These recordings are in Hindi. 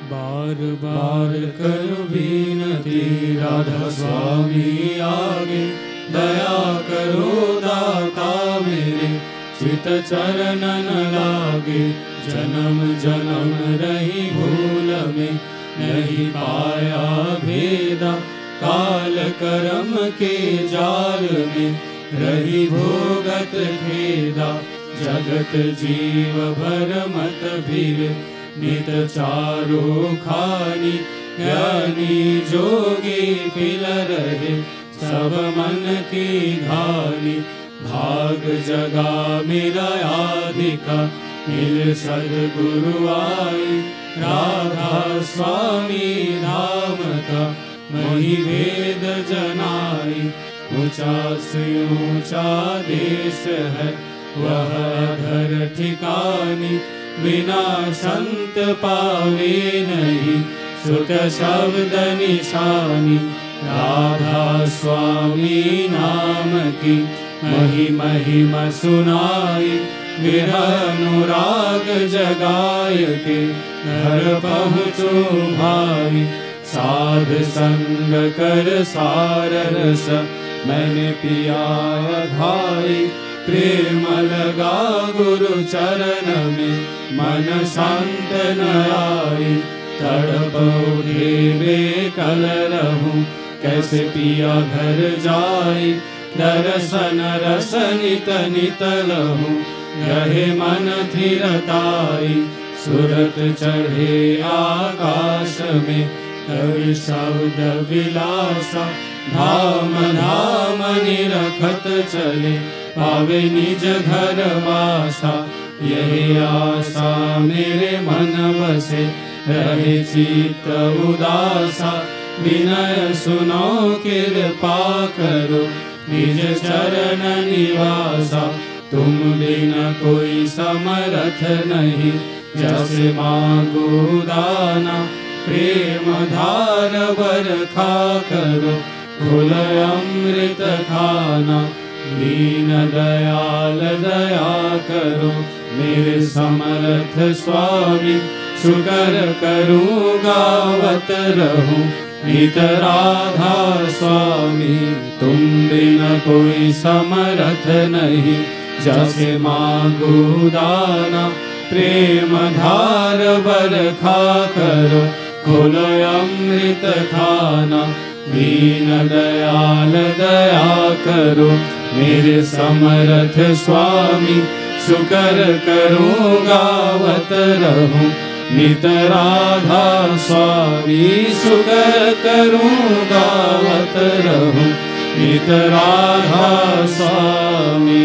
बार बार करो विनती राधा स्वामी आगे, दया करो दाता मेरे चित चरणन लागे। जन्म जन्म रही भूल में नहीं पाया भेदा, काल कर्म के जाल में रही भोगत खेदा। जगत जीव भर मत भीर नित चारो खानी, ज्ञानी जोगी पिल रहे सब मन की घानी। भाग जगा मेरा आधिका मिल सद्गुरु आई, राधा स्वामी धाम का मही वेद जनाई। ऊंचा से ऊंचा देश है वह घर ठिकानी, बिना संत पावे नहीं सुत शब्द निशानी। राधा स्वामी नाम की महिमा सुनाई, विरह-अनुराग जगाय के घर पहुँचो भाई। साध संग कर सार रस मैंने पिया धाई, प्रेम लगा गुरु चरण में मन शांत न आई। तड़प उठे बेकल रहूं कैसे पिया घर जाई, दर्शन रस नित नित लहूं रहे मन थिरताई। सुरत चढ़े आकाश में कवि शब्द विलासा, धाम धाम निरखत चले पावे निज घर वासा। यही आशा मेरे मन बसे रहे चित्त उदासा, विनय सुनो कृपा करो निज चरण निवासा। तुम बिन कोई समरथ नहीं, जैसे मांगो दाना प्रेम धार बरखा करो खुल अमृत खाना। दीन दयाल दया करो मेरे समर्थ स्वामी, शुकर करूँ गावत रहूं नित राधा स्वामी। तुम बिन कोई समर्थ नहीं, जैसे मांगो दाना प्रेम धार बरखा करो खोल अमृत खाना। दीन दयाल दया करो मेरे समर्थ स्वामी, शुकर करूँ गावत रहूं नित राधा स्वामी। शुकर करूँ गावत रहूं नित राधा स्वामी।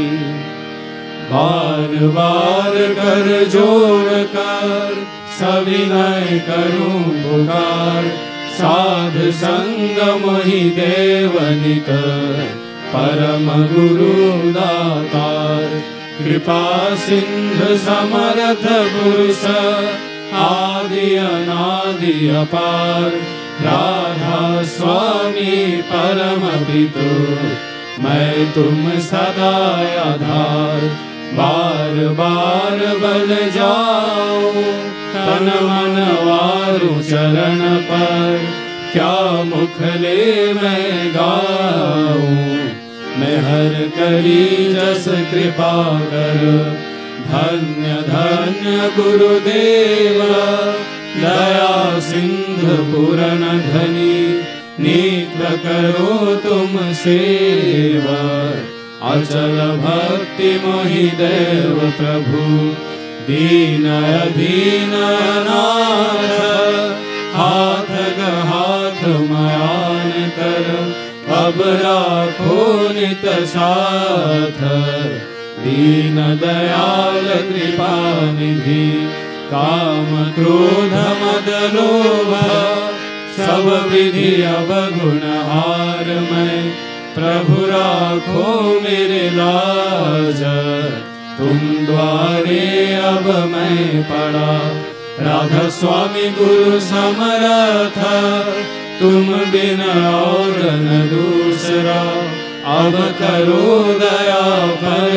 बार बार कर जोड़ कर सविनय करूं पुकार, साध संग मोहि देव नित परम गुरु दातार। कृपा सिंधु समर्थ पुरुष आदि अनादि अपार, राधा स्वामी परम पितु मैं तुम सदा आधार। बार बार बल जाऊं तन मन वारु चरण पर, क्या मुख ले मैं गाऊं मैं हर करी जस कृपा कर। धन्य धन्य गुरुदेवा दया सिंधु पूरन धनी, नित्य करो तुम सेवा अचल भक्ति मोहि देव प्रभु। दीन अधीन अनाथ हाथ हाथ मयान कर, अब राखो नित साथ। दीन दयाल कृपा निधि, काम क्रोध मद लोभ सब विधि अवगुण हार मैं। प्रभु राखो मेरे लाज, तुम द्वारे अब मैं पड़ा। राधा स्वामी गुरु समर्थ, तुम बिन और न दूसरा। अब करो दया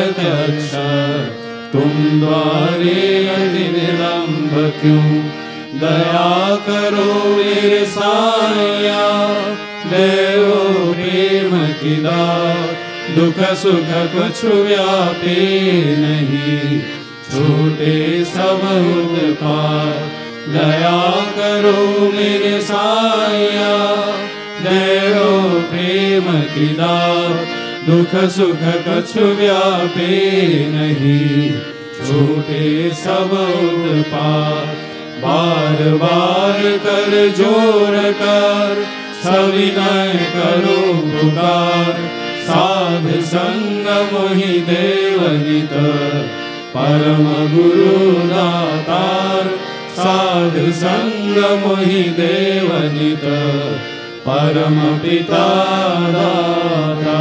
प्रत्यक्ष, तुम द्वारे अति विलंब क्यों। दया करो मेरे साया, देवो प्रेम की दात, दुख सुख कुछ व्यापे नहीं, छूटे सब उत्पात। दया करो मेरे साया, देवो प्रेम की दात, दुख सुख कुछ व्यापे नहीं, छूटे सब उत्पात। बार बार कर जोड़ कर सविनय करो पुकार, साध संग मोहि देव नित, परम गुरु दातार। साध संग मोहि देव नित, परम पिता दाता।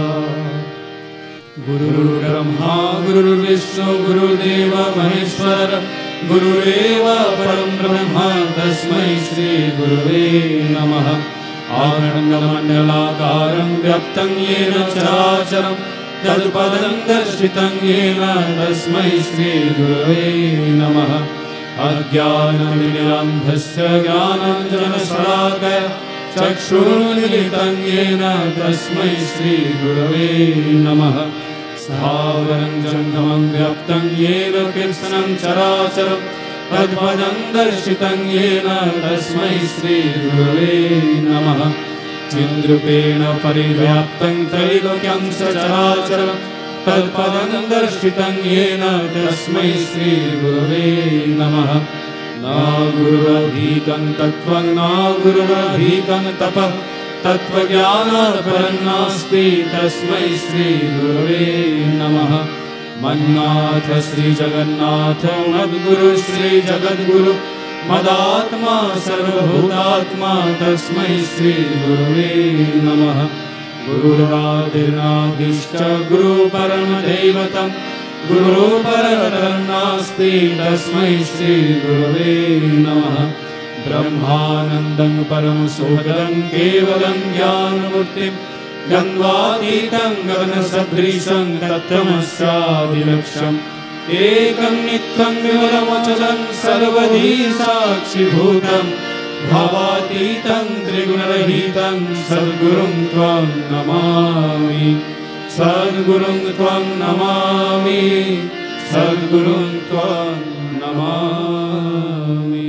गुरु ब्रह्मा गुरु विष्णु गुरुदेव महेश्वर, गुरुरेव परम ब्रह्म तस्मै श्री गुरुवे नमः। आनन्दमण्डलाकारं व्याप्तं येन चराचरं, तत्पदं दर्शितं येन तस्मै श्री गुरुवे नमः। अज्ञानतिमिरान्धस्य ज्ञानाञ्जनशलाकया चक्षुरुन्मिलितं येन तस्मै श्री गुरुवे नमः। स्थावरं जङ्गमं व्याप्तं येन कृत्स्नं चराचरं, तत्पदं दर्शितं येन तस्मै श्री गुरुवे नमः। चिद्रूपेण परिव्याप्तं त्रैलोक्यं सचराचरं, तत्पदं दर्शितं येन तस्मै श्री गुरुवे नमः। न गुरुरधीतं तत्त्वं न गुरुरधीतं तपः, तत्त्वज्ञानात् परं नास्ति तस्मै श्री गुरुवे नमः। मन्नाथ श्री जगन्नाथ मद्गुरु श्री जगद्गुरु, मदात्मा सर्वभूतात्मा तस्मै श्री गुरुवे नमः। गुरुरादिर्नादिश्च गुरु परमदैवतं, गुरु परतरं नास्ति तस्मै श्री गुरुवे नमः। ब्रह्मानन्दं परम सुखदं केवलं ज्ञानमूर्तिं, गन्वातीतं गगनसदृशं तत्त्वमस्यादिलक्ष्यम्, एकं नित्यं विमलमचलं सर्वधी साक्षिभूतं, भावातीतं त्रिगुणरहितं सद्गुरुं त्वं नमामि। सद्गुरुं त्वं नमामि, सद्गुरुं त्वं नमामि।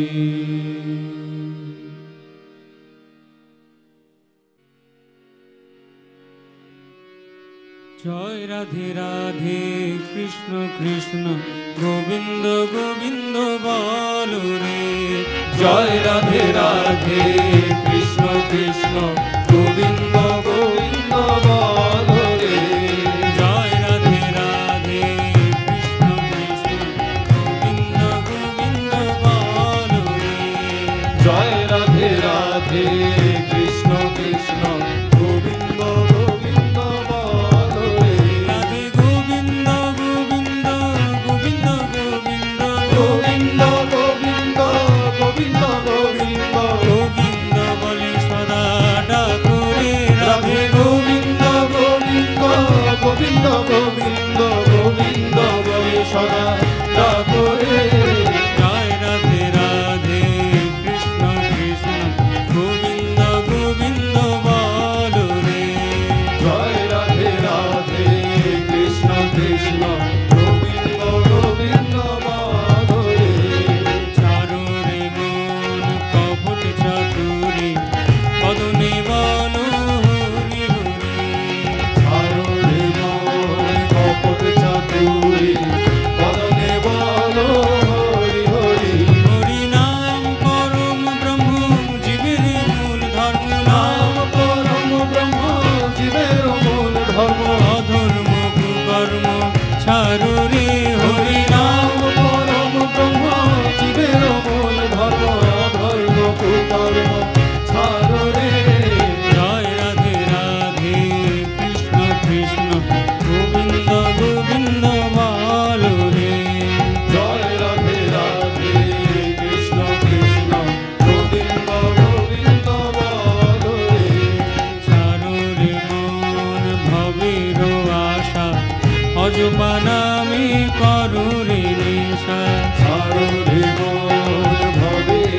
जय राधे राधे कृष्ण कृष्ण गोविंद गोविंद बोलो रे। जय राधे राधे कृष्ण कृष्ण गोविंद गोविंद बोलो रे। जय राधे राधे कृष्ण कृष्ण गोविंद गोविंद बोलो रे। जय राधे राधे कृष्ण कृष्ण गोविंद गोविंद बोलो रे। राधे गोविंद गोविंद गोविंद गोविंद गोविंद गोविंद गोविंद गोविंद गोविंद बोले सदा डाकोरे। राधे गोविंद गोविंद गोविंद गोविंद गोविंद बोले सदा डाको रे। जय राधे राधे कृष्ण कृष्ण गोविंद गोविंद बोलो रे। जय राधे राधे कृष्ण कृष्ण गोविंद गोविंद बोलो रे। चारो रे मन कपट चातुरी पदने बोलो हरि हरि। चारो रे मन कपट चातुरी पदने बोलो हरि हरि। हरि नाम परम ब्रह्म जीवेर मूल धर्म। नाम परम ब्रह्म जीवेर मूल धर्म। अधर्म कुकर्म चारो रे हरि नाम परम ब्रह्म जीवेर मूल धर्म। अधर्म कुकर्म छाड़ो रे। जय राधे राधे कृष्ण कृष्ण गोविंद गोविंद बोलो रे। जय राधे राधे कृष्ण कृष्ण गोविंद गोविंद बोलो रे। चारो रे मन भवेर आशा अजबा नामे करो रे नेशा। छाड़ो रे मोर भवेर